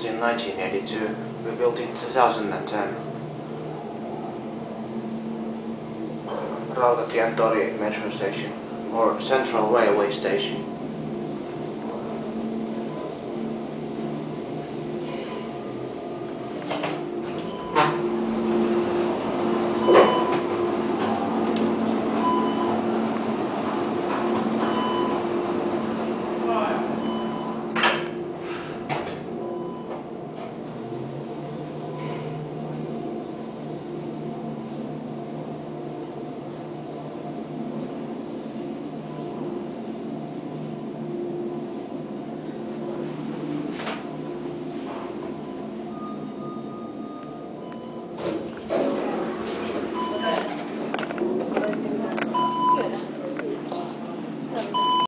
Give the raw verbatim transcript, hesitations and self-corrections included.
built in nineteen eighty-two, rebuilt in two thousand ten. Rautatientori metro station, or central railway station.